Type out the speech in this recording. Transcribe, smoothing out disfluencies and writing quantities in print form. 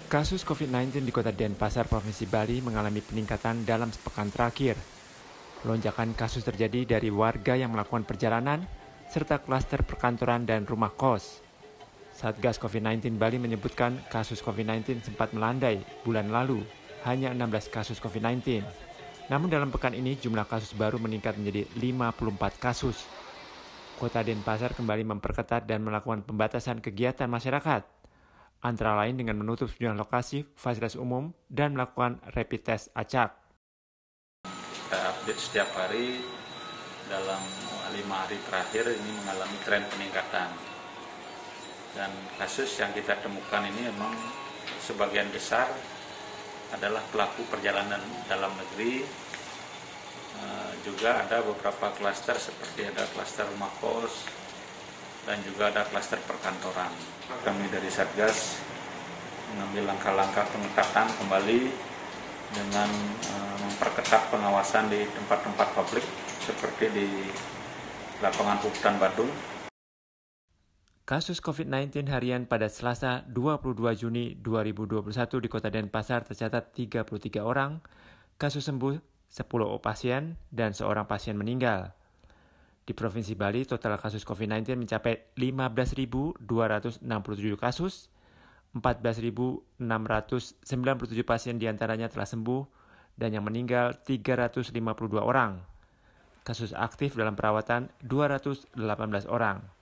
Kasus COVID-19 di Kota Denpasar, Provinsi Bali mengalami peningkatan dalam sepekan terakhir. Lonjakan kasus terjadi dari warga yang melakukan perjalanan, serta klaster perkantoran dan rumah kos. Satgas COVID-19 Bali menyebutkan kasus COVID-19 sempat melandai bulan lalu, hanya 16 kasus COVID-19. Namun dalam pekan ini jumlah kasus baru meningkat menjadi 54 kasus. Kota Denpasar kembali memperketat dan melakukan pembatasan kegiatan masyarakat, antara lain dengan menutup sejumlah lokasi, fasilitas umum, dan melakukan rapid test acak. Kita update setiap hari dalam 5 hari terakhir ini mengalami tren peningkatan. Dan kasus yang kita temukan ini memang sebagian besar adalah pelaku perjalanan dalam negeri. Juga ada beberapa klaster seperti ada klaster rumah kos dan juga ada klaster perkantoran. Kami dari Satgas mengambil langkah-langkah pengekatan kembali dengan memperketat pengawasan di tempat-tempat publik seperti di lapangan Puputan Badung. Kasus COVID-19 harian pada Selasa 22 Juni 2021 di Kota Denpasar tercatat 33 orang, kasus sembuh 10 pasien dan seorang pasien meninggal. Di Provinsi Bali, total kasus COVID-19 mencapai 15.267 kasus, 14.697 pasien diantaranya telah sembuh, dan yang meninggal 352 orang. Kasus aktif dalam perawatan 218 orang.